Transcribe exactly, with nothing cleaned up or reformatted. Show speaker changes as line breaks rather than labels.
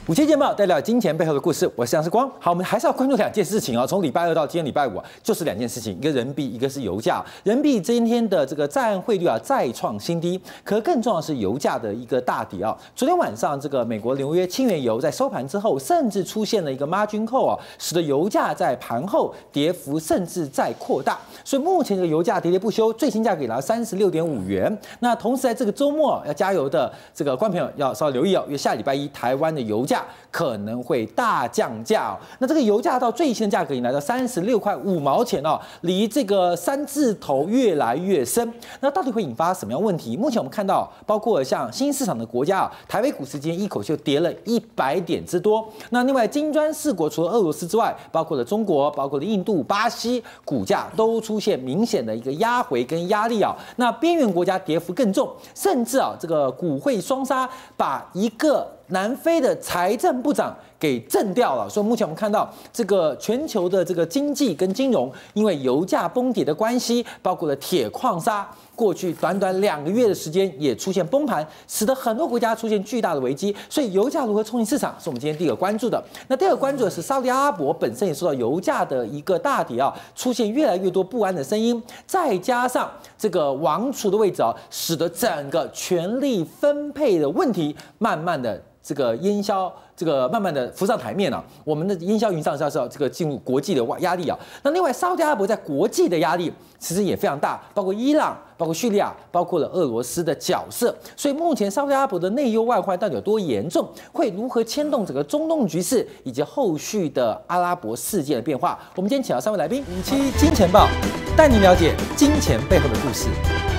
五期见报带来金钱背后的故事，我是杨世光。好，我们还是要关注两件事情啊。从礼拜二到今天礼拜五啊，就是两件事情，一个人民币，一个是油价。人民币今天的这个在岸汇率啊再创新低，可更重要的是油价的一个大跌啊。昨天晚上这个美国纽约轻原油在收盘之后，甚至出现了一个 margin call 啊，使得油价在盘后跌幅甚至再扩大。所以目前这个油价喋喋不休，最新价格也来到三十六点五元。那同时在这个周末要加油的这个观众朋友要稍微留意哦，因为下礼拜一台湾的油价可能会大降价哦。那这个油价到最新的价格已经来到三十六块五毛钱哦，离这个三字头越来越深。那到底会引发什么样问题？目前我们看到，包括像新兴市场的国家啊，台北股市今天一口气就跌了一百点之多。那另外金砖四国除了俄罗斯之外，包括了中国、包括了印度、巴西，股价都出现明显的一个压回跟压力啊。那边缘国家跌幅更重，甚至啊这个股汇双杀，把一个南非的财政部长给震掉了，所以目前我们看到这个全球的这个经济跟金融，因为油价崩跌的关系，包括了铁矿砂，过去短短两个月的时间也出现崩盘，使得很多国家出现巨大的危机。所以油价如何冲击市场，是我们今天第一个关注的。那第二个关注的是沙特阿拉伯本身也受到油价的一个大跌啊，出现越来越多不安的声音，再加上这个王储的位置啊，使得整个权力分配的问题慢慢的这个烟消，这个慢慢的浮上台面了、啊。我们的烟消云上是要这个进入国际的压力啊。那另外，沙特阿拉伯在国际的压力其实也非常大，包括伊朗、包括叙利亚、包括了俄罗斯的角色。所以目前沙特阿拉伯的内忧外患到底有多严重，会如何牵动整个中东局势以及后续的阿拉伯事件的变化？我们今天请到三位来宾，五期金钱报带您了解金钱背后的故事。